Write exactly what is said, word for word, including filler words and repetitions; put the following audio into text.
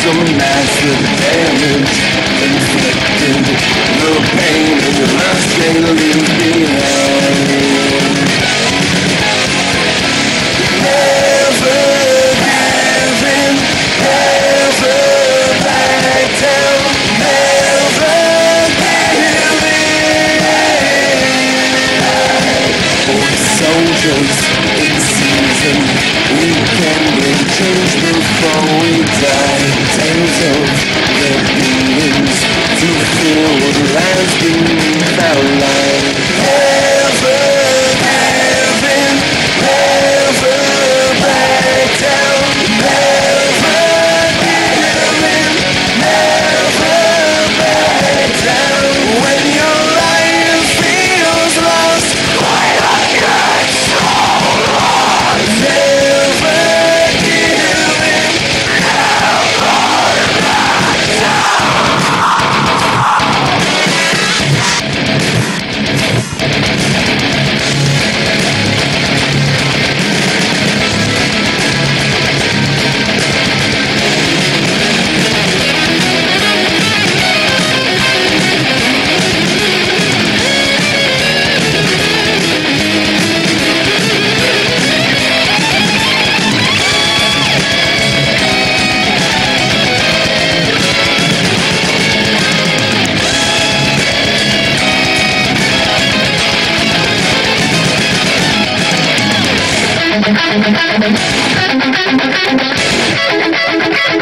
some massive damage inflicted. The pain of the last they leave behind. Never give in, never back down, never give in. For soldiers in season, we can bring change before we die. Tales of their beings to fill the lands beneath our line. Never give in, never back down, never give in, never back down. When your life feels lost, why not get so lost? Never give in, never back down. Thank you.